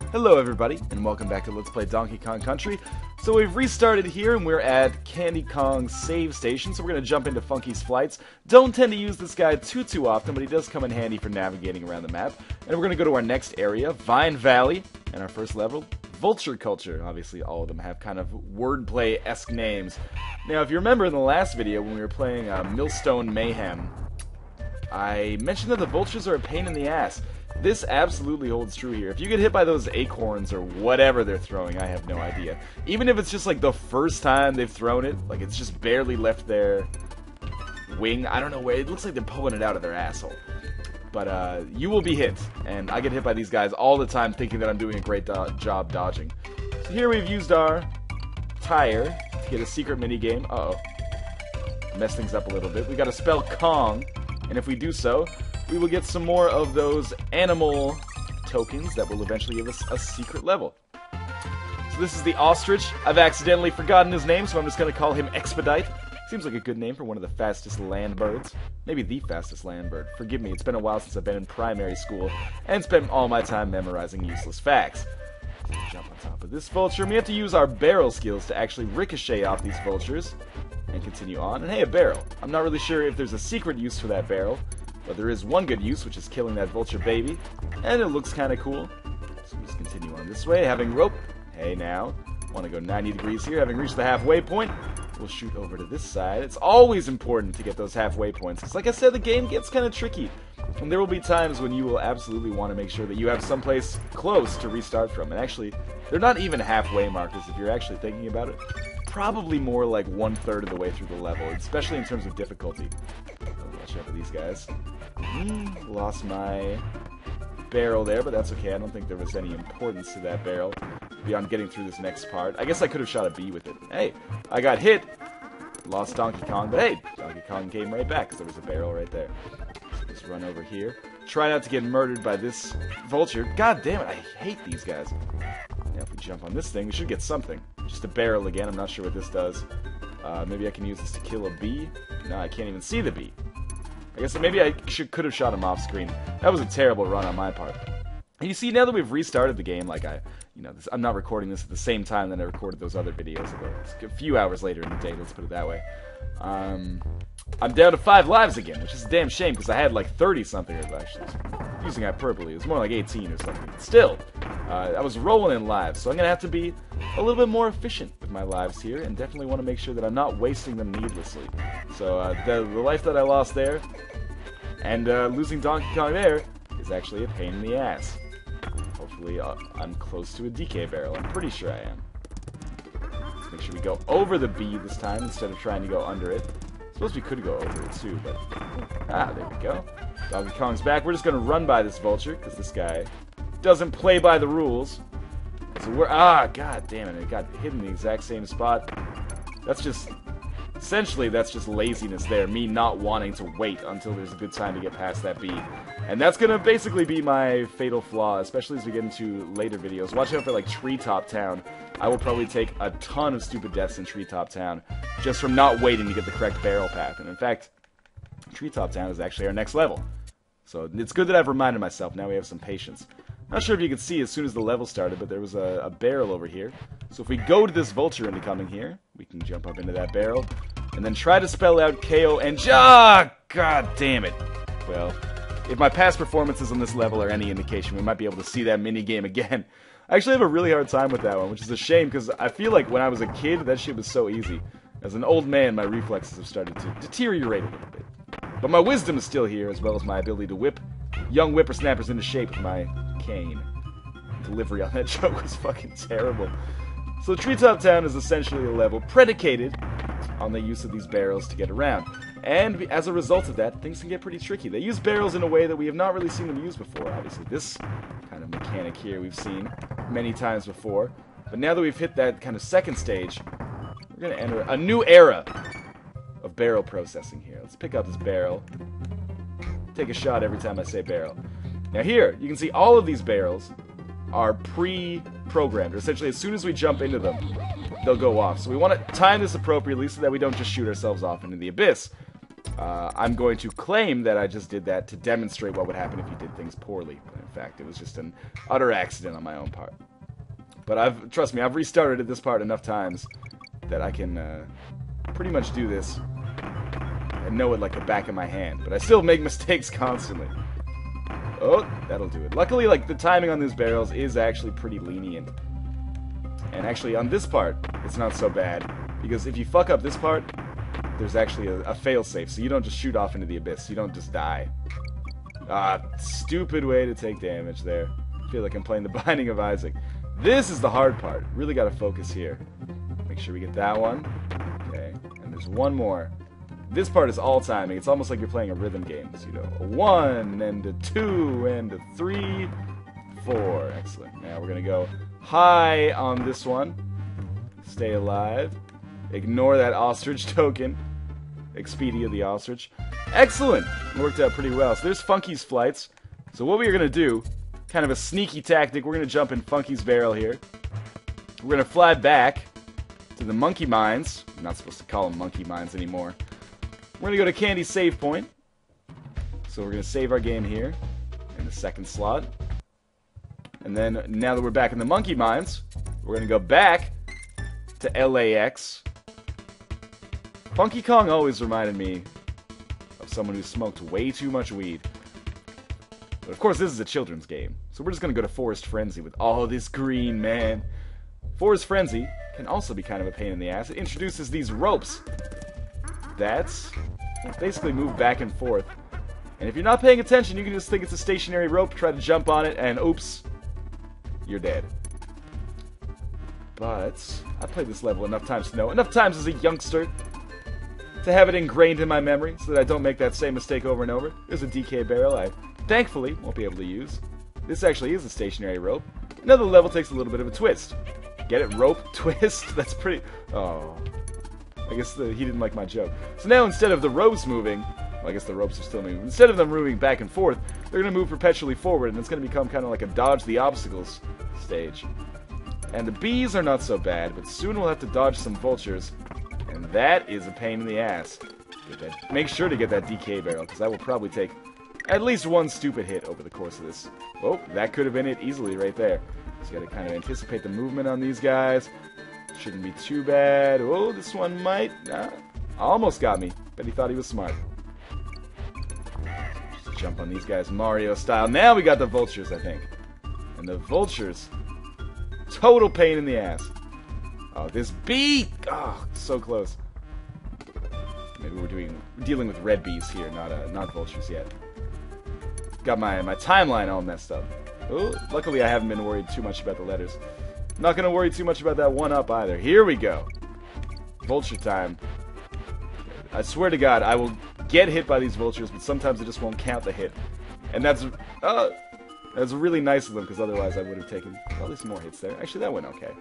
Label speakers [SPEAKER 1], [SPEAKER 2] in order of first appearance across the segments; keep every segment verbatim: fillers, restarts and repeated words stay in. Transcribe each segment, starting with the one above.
[SPEAKER 1] Hello everybody, and welcome back to Let's Play Donkey Kong Country. So we've restarted here, and we're at Candy Kong's save station, so we're going to jump into Funky's flights. Don't tend to use this guy too, too often, but he does come in handy for navigating around the map. And we're going to go to our next area, Vine Valley, and our first level, Vulture Culture. Obviously, all of them have kind of wordplay-esque names. Now, if you remember in the last video, when we were playing uh, Millstone Mayhem, I mentioned that the vultures are a pain in the ass. This absolutely holds true here. If you get hit by those acorns or whatever they're throwing, I have no idea. Even if it's just like the first time they've thrown it, like it's just barely left their wing. I don't know where. It looks like they're pulling it out of their asshole. But uh, you will be hit, and I get hit by these guys all the time thinking that I'm doing a great do job dodging. So here we've used our tire to get a secret minigame. Uh-oh. Mess things up a little bit. We got to spell Kong, and if we do so, we will get some more of those animal tokens that will eventually give us a secret level. So this is the ostrich. I've accidentally forgotten his name, so I'm just going to call him Expedite. Seems like a good name for one of the fastest land birds. Maybe the fastest land bird. Forgive me, it's been a while since I've been in primary school and spent all my time memorizing useless facts. So jump on top of this vulture, and we have to use our barrel skills to actually ricochet off these vultures and continue on. And hey, a barrel. I'm not really sure if there's a secret use for that barrel, but there is one good use, which is killing that vulture baby, and it looks kind of cool. So we'll just continue on this way, having rope. Hey now, want to go ninety degrees here, having reached the halfway point. We'll shoot over to this side. It's always important to get those halfway points, because like I said, the game gets kind of tricky, and there will be times when you will absolutely want to make sure that you have someplace close to restart from. And actually, they're not even halfway markers if you're actually thinking about it. Probably more like one-third of the way through the level, especially in terms of difficulty. Watch out for these guys. Mm, lost my barrel there, but that's okay. I don't think there was any importance to that barrel beyond getting through this next part. I guess I could have shot a bee with it. Hey, I got hit. Lost Donkey Kong, but hey, Donkey Kong came right back because there was a barrel right there. So just run over here. Try not to get murdered by this vulture. God damn it, I hate these guys. Now if we jump on this thing, we should get something. Just a barrel again. I'm not sure what this does. Uh, maybe I can use this to kill a bee. No, I can't even see the bee. I guess maybe I should, could have shot him off screen. That was a terrible run on my part. And you see, now that we've restarted the game, like I, you know, this, I'm not recording this at the same time that I recorded those other videos. It's a few hours later in the day, let's put it that way. Um, I'm down to five lives again, which is a damn shame because I had like thirty something. Actually, using hyperbole, it was more like eighteen or something. But still, uh, I was rolling in lives, so I'm gonna have to be a little bit more efficient with my lives here, and definitely want to make sure that I'm not wasting them needlessly. So uh, the, the life that I lost there, and uh, losing Donkey Kong there, is actually a pain in the ass. Hopefully, uh, I'm close to a D K barrel. I'm pretty sure I am. Let's make sure we go over the bee this time instead of trying to go under it. I suppose we could go over it too, but ah, there we go. Donkey Kong's back. We're just gonna run by this vulture because this guy doesn't play by the rules. So we're ah, god damn it! It got hit in the exact same spot. That's just essentially that's just laziness there. Me not wanting to wait until there's a good time to get past that bee, and that's gonna basically be my fatal flaw, especially as we get into later videos. Watch out for like Treetop Town. I will probably take a ton of stupid deaths in Treetop Town just from not waiting to get the correct barrel path. And in fact, Treetop Town is actually our next level. So it's good that I've reminded myself. Now we have some patience. Not sure if you could see as soon as the level started, but there was a, a barrel over here. So if we go to this vulture into coming here, we can jump up into that barrel and then try to spell out K O and ah, god damn it. Well, if my past performances on this level are any indication, we might be able to see that minigame again. I actually have a really hard time with that one, which is a shame because I feel like when I was a kid, that shit was so easy. As an old man, my reflexes have started to deteriorate a little bit. But my wisdom is still here, as well as my ability to whip young whippersnappers into shape with my cane. Delivery on that joke was fucking terrible. So Treetop Town is essentially a level predicated on the use of these barrels to get around. And as a result of that, things can get pretty tricky. They use barrels in a way that we have not really seen them use before. Obviously, this kind of mechanic here we've seen many times before. But now that we've hit that kind of second stage, we're going to enter a new era of barrel processing here. Let's pick up this barrel. Take a shot every time I say barrel. Now here, you can see all of these barrels are pre-programmed. Essentially, as soon as we jump into them, they'll go off. So we want to time this appropriately so that we don't just shoot ourselves off into the abyss. Uh, I'm going to claim that I just did that to demonstrate what would happen if you did things poorly. But in fact, it was just an utter accident on my own part. But I've, trust me, I've restarted at this part enough times that I can uh, pretty much do this and know it like the back of my hand. But I still make mistakes constantly. Oh, that'll do it. Luckily, like, the timing on these barrels is actually pretty lenient. And actually, on this part, it's not so bad. Because if you fuck up this part, there's actually a, a failsafe, so you don't just shoot off into the abyss. You don't just die. Ah, stupid way to take damage there. I feel like I'm playing The Binding of Isaac. This is the hard part. Really got to focus here. Make sure we get that one. Okay, and there's one more. This part is all timing. It's almost like you're playing a rhythm game. So, you know, a one, and a two, and a three, four. Excellent. Now we're going to go high on this one. Stay alive. Ignore that ostrich token. Expedia the ostrich. Excellent! Worked out pretty well. So there's Funky's flights. So what we're going to do, kind of a sneaky tactic, we're going to jump in Funky's barrel here. We're going to fly back to the monkey mines. I'm not supposed to call them monkey mines anymore. We're going to go to Candy's save point. So we're going to save our game here in the second slot. And then, now that we're back in the monkey mines, we're going to go back to L A X. Funky Kong always reminded me of someone who smoked way too much weed. But of course, this is a children's game, so we're just going to go to Forest Frenzy with all this green, man. Forest Frenzy can also be kind of a pain in the ass. It introduces these ropes that basically move back and forth. And if you're not paying attention, you can just think it's a stationary rope, try to jump on it, and oops, you're dead. But I've played this level enough times to know, enough times as a youngster, to have it ingrained in my memory so that I don't make that same mistake over and over. There's a D K barrel I thankfully won't be able to use. This actually is a stationary rope. Another level takes a little bit of a twist. Get it? Rope twist? That's pretty... Oh. I guess the, he didn't like my joke. So now instead of the ropes moving... Well, I guess the ropes are still moving. Instead of them moving back and forth, they're going to move perpetually forward, and it's going to become kind of like a dodge the obstacles stage. And the bees are not so bad, but soon we'll have to dodge some vultures. And that is a pain in the ass. Get that, make sure to get that D K barrel, because I will probably take at least one stupid hit over the course of this. Oh, that could have been it easily right there. So you gotta kind of anticipate the movement on these guys. Shouldn't be too bad. Oh, this one might. Nah, almost got me. Bet he thought he was smart. Just jump on these guys Mario style. Now we got the vultures, I think. And the vultures, total pain in the ass. Oh, this bee! Oh, so close. Maybe we're doing we're dealing with red bees here, not uh, not vultures yet. Got my my timeline all messed up. Oh, luckily I haven't been worried too much about the letters. I'm not gonna worry too much about that one up either. Here we go. Vulture time. I swear to God, I will get hit by these vultures, but sometimes it just won't count the hit, and that's uh, that's really nice of them because otherwise I would have taken probably some more hits there. Actually, that went okay.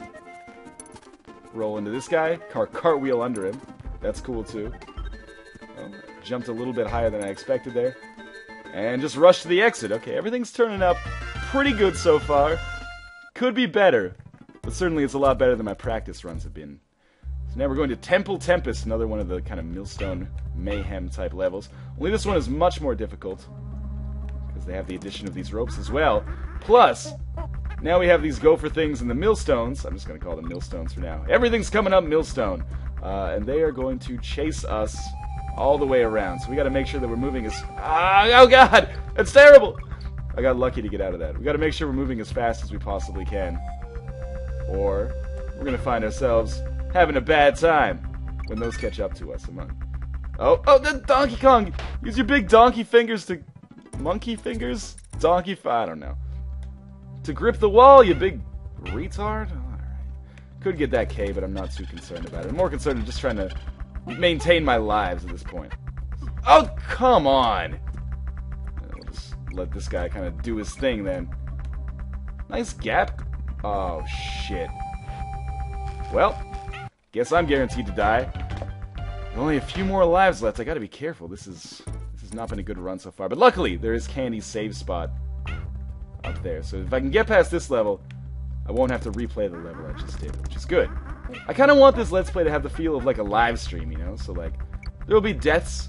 [SPEAKER 1] Roll into this guy, car cartwheel under him. That's cool too. Oh, jumped a little bit higher than I expected there. And just rush to the exit. Okay, everything's turning up pretty good so far. Could be better, but certainly it's a lot better than my practice runs have been. So now we're going to Temple Tempest, another one of the kind of Millstone Mayhem type levels. Only this one is much more difficult, because they have the addition of these ropes as well. Plus, now we have these gopher things in the millstones. I'm just going to call them millstones for now. Everything's coming up millstone. Uh, and they are going to chase us all the way around. So we got to make sure that we're moving as... Ah, oh, God! That's terrible! I got lucky to get out of that. We got to make sure we're moving as fast as we possibly can. Or we're going to find ourselves having a bad time when those catch up to us. Among... Oh, oh, the Donkey Kong! Use your big donkey fingers to... Monkey fingers? Donkey... I don't know. To grip the wall, you big retard? Alright. Could get that K, but I'm not too concerned about it. I'm more concerned with just trying to maintain my lives at this point. Oh, come on! We'll just let this guy kind of do his thing then. Nice gap. Oh, shit. Well, guess I'm guaranteed to die. Only a few more lives left. I gotta be careful. This is this has not been a good run so far. But luckily, there is Candy's save spot up there. So if I can get past this level, I won't have to replay the level I just did, which is good. I kind of want this Let's Play to have the feel of like a live stream, you know? So like, there will be deaths,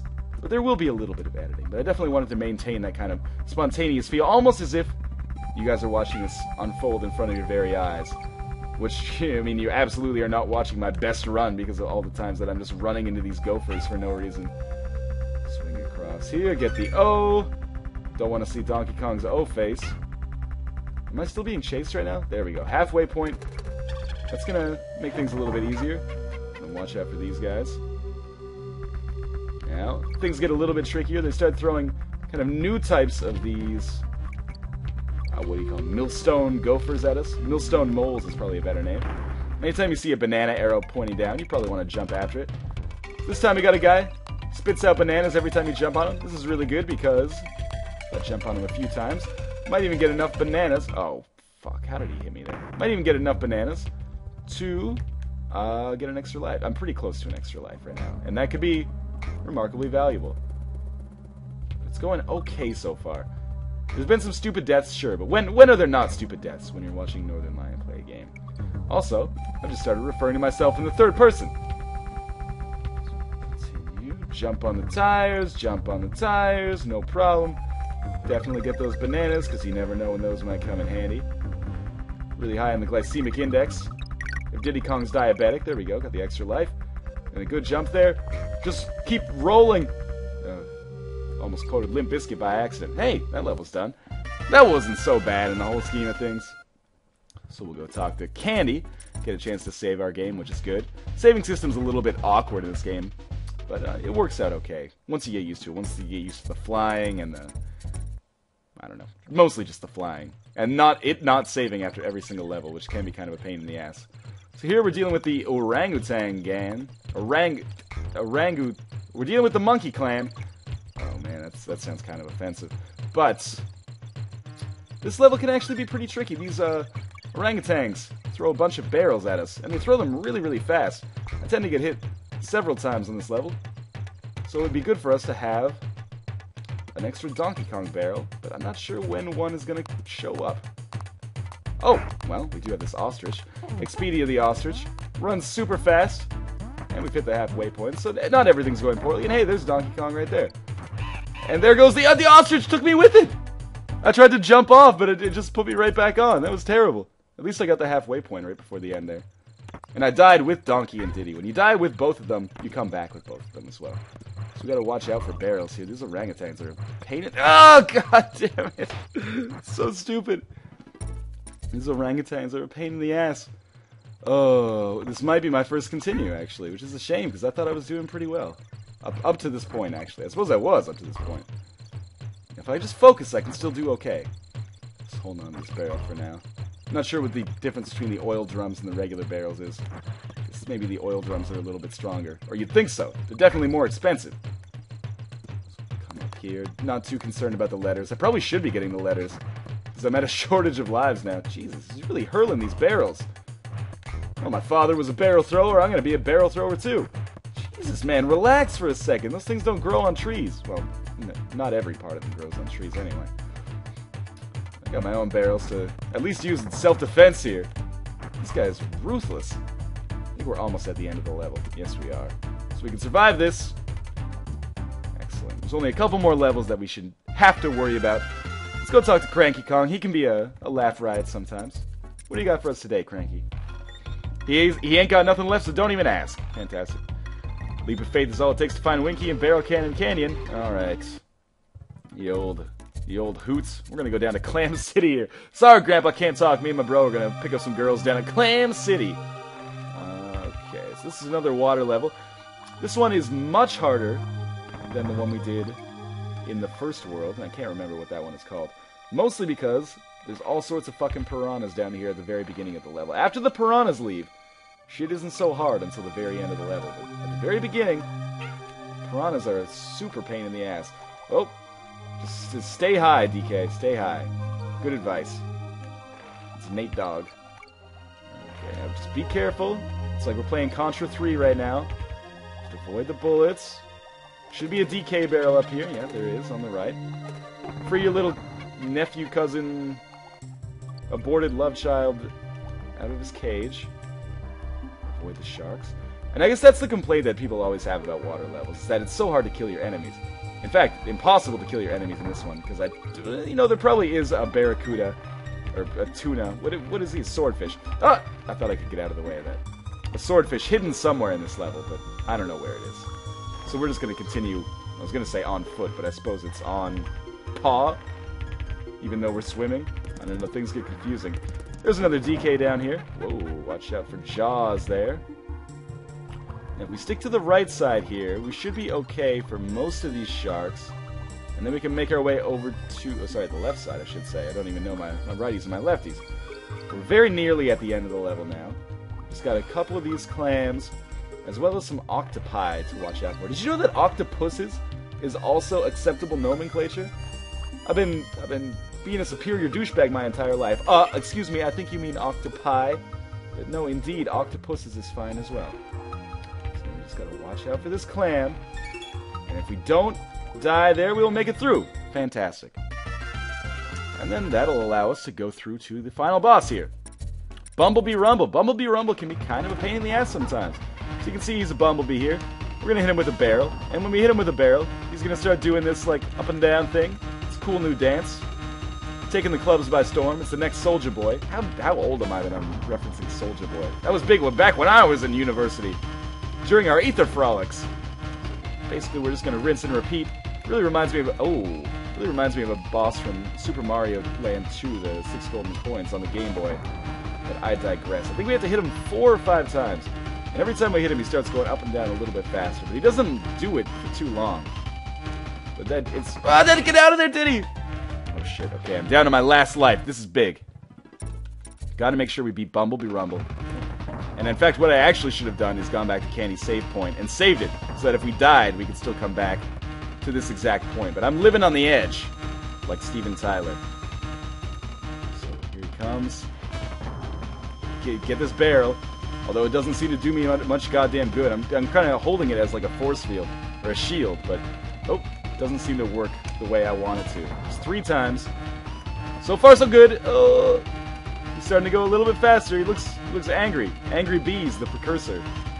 [SPEAKER 1] But there will be a little bit of editing. But I definitely wanted to maintain that kind of spontaneous feel, almost as if you guys are watching this unfold in front of your very eyes. Which, I mean, you absolutely are not watching my best run because of all the times that I'm just running into these gophers for no reason. Swing across here, get the O. Don't want to see Donkey Kong's O face. Am I still being chased right now? There we go. Halfway point. That's going to make things a little bit easier. And watch out for these guys. Now, things get a little bit trickier. They start throwing kind of new types of these, uh, what do you call them, millstone gophers at us. Millstone moles is probably a better name. Anytime you see a banana arrow pointing down, you probably want to jump after it. This time we got a guy, spits out bananas every time you jump on him. This is really good because if I jump on him a few times, might even get enough bananas. Oh, fuck, how did he hit me there? Might even get enough bananas to uh, get an extra life. I'm pretty close to an extra life right now, and that could be remarkably valuable. It's going okay so far. There's been some stupid deaths, sure, but when when are there not stupid deaths when you're watching Northernlion play a game? Also, I've just started referring to myself in the third person. Continue. Jump on the tires, jump on the tires, no problem. Definitely get those bananas, because you never know when those might come in handy. Really high on the glycemic index. If Diddy Kong's diabetic, there we go, got the extra life. And a good jump there. Just keep rolling. Uh, almost quoted Limp Bizkit by accident. Hey, that level's done. That wasn't so bad in the whole scheme of things. So we'll go talk to Candy. Get a chance to save our game, which is good. Saving system's a little bit awkward in this game. But uh, it works out okay. Once you get used to it. Once you get used to the flying and the... I don't know. Mostly just the flying. And not it not saving after every single level, which can be kind of a pain in the ass. So here we're dealing with the orangutan gang. Orang... Orangu... We're dealing with the monkey clan. Oh man, that's, that sounds kind of offensive. But... this level can actually be pretty tricky. These, uh... orangutans throw a bunch of barrels at us. And they throw them really, really fast. I tend to get hit several times on this level. So it would be good for us to have an extra Donkey Kong barrel. But I'm not sure when one is going to show up. Oh, well, we do have this ostrich. Expedia the ostrich. Runs super fast. And we've hit the halfway point, so not everything's going poorly. And hey, there's Donkey Kong right there. And there goes the... Uh, the ostrich took me with it! I tried to jump off, but it, it just put me right back on. That was terrible. At least I got the halfway point right before the end there. And I died with Donkey and Diddy. When you die with both of them, you come back with both of them as well. So we gotta watch out for barrels here. These orangutans are painted... Oh, god damn it! It's so stupid. These orangutans are a pain in the ass. Oh, this might be my first continue, actually, which is a shame, because I thought I was doing pretty well. Up, up to this point, actually. I suppose I was up to this point. If I just focus, I can still do okay. Just hold on to this barrel for now. I'm not sure what the difference between the oil drums and the regular barrels is. Guess maybe the oil drums are a little bit stronger. Or you'd think so. They're definitely more expensive. Come up here. Not too concerned about the letters. I probably should be getting the letters. Because I'm at a shortage of lives now. Jesus, he's really hurling these barrels. Oh, my father was a barrel thrower. I'm going to be a barrel thrower too. Jesus, man, relax for a second. Those things don't grow on trees. Well, no, not every part of them grows on trees anyway. I got my own barrels to at least use in self-defense here. This guy is ruthless. I think we're almost at the end of the level. Yes, we are. So we can survive this. Excellent. There's only a couple more levels that we should have to worry about. Let's go talk to Cranky Kong. He can be a, a laugh riot sometimes. What do you got for us today, Cranky? He, he ain't got nothing left, so don't even ask. Fantastic. Leap of faith is all it takes to find Winky in Barrel Cannon Canyon. Alright. The old, the old hoots. We're gonna go down to Clam City here. Sorry, Grandpa, can't talk. Me and my bro are gonna pick up some girls down at Clam City. Okay, so this is another water level. This one is much harder than the one we did in the first world. And I can't remember what that one is called. Mostly because there's all sorts of fucking piranhas down here at the very beginning of the level. After the piranhas leave, shit isn't so hard until the very end of the level. But at the very beginning, piranhas are a super pain in the ass. Oh, just, just stay high, D K. Stay high. Good advice. It's Nate Dogg. Okay, now just be careful. It's like we're playing Contra three right now. Just avoid the bullets. Should be a D K barrel up here. Yeah, there is on the right. Free your little nephew, cousin, aborted love child out of his cage. Avoid the sharks. And I guess that's the complaint that people always have about water levels, is that it's so hard to kill your enemies. In fact, impossible to kill your enemies in this one, because I, you know, there probably is a barracuda, or a tuna. What, what is he? Swordfish. Ah! I thought I could get out of the way of that. A swordfish hidden somewhere in this level, but I don't know where it is. So we're just going to continue. I was going to say on foot, but I suppose it's on paw, even though we're swimming. I don't know, things get confusing. There's another D K down here. Whoa, watch out for jaws there. And if we stick to the right side here, we should be okay for most of these sharks. And then we can make our way over to... Oh, sorry, the left side, I should say. I don't even know my, my righties and my lefties. We're very nearly at the end of the level now. Just got a couple of these clams, as well as some octopi to watch out for. Did you know that octopuses is also acceptable nomenclature? I've been I've been being a superior douchebag my entire life. Uh, excuse me, I think you mean octopi. But no, indeed, octopuses is fine as well. So we just gotta watch out for this clam. And if we don't die there, we will make it through. Fantastic. And then that'll allow us to go through to the final boss here. Bumblebee Rumble. Bumblebee Rumble can be kind of a pain in the ass sometimes. So you can see he's a bumblebee here. We're gonna hit him with a barrel. And when we hit him with a barrel, he's gonna start doing this like up and down thing. It's a cool new dance. Taking the clubs by storm. It's the next Soldier Boy. How, how old am I that I'm referencing Soldier Boy? That was big back when I was in university. During our ether frolics. Basically, we're just gonna rinse and repeat. Really reminds me of... Oh... Really reminds me of a boss from Super Mario Land two, the six golden coins on the Game Boy. But I digress. I think we have to hit him four or five times. And every time we hit him, he starts going up and down a little bit faster. But he doesn't do it for too long. But then it's... Ah, then get out of there, did he? Oh, shit. Okay, I'm down to my last life. This is big. Gotta make sure we beat Bumblebee Rumble. And in fact, what I actually should have done is gone back to Candy's save point and saved it. So that if we died, we could still come back to this exact point. But I'm living on the edge. Like Steven Tyler. So here he comes. Get, get this barrel. Although it doesn't seem to do me much goddamn good. I'm, I'm kind of holding it as like a force field. Or a shield. But, oh, it doesn't seem to work the way I want it to. Just three times. So far so good. Oh, he's starting to go a little bit faster. He looks, he looks angry. Angry Bees, the precursor.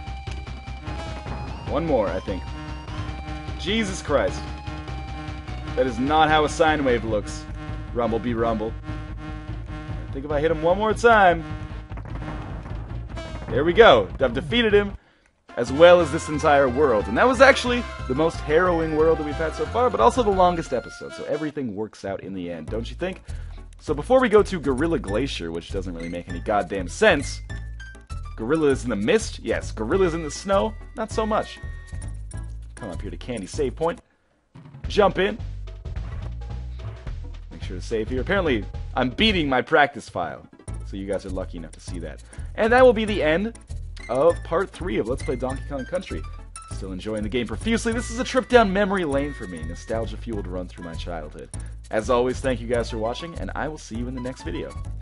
[SPEAKER 1] One more, I think. Jesus Christ. That is not how a sine wave looks. Rumble be rumble. I think if I hit him one more time... There we go. I've defeated him, as well as this entire world. And that was actually the most harrowing world that we've had so far, but also the longest episode. So everything works out in the end, don't you think? So before we go to Gorilla Glacier, which doesn't really make any goddamn sense... Gorillas in the mist? Yes. Gorillas in the snow? Not so much. Come up here to Candy save point. Jump in. Make sure to save here. Apparently, I'm beating my practice file. So you guys are lucky enough to see that. And that will be the end of part three of Let's Play Donkey Kong Country. Still enjoying the game profusely. This is a trip down memory lane for me. Nostalgia fueled run through my childhood. As always, thank you guys for watching, and I will see you in the next video.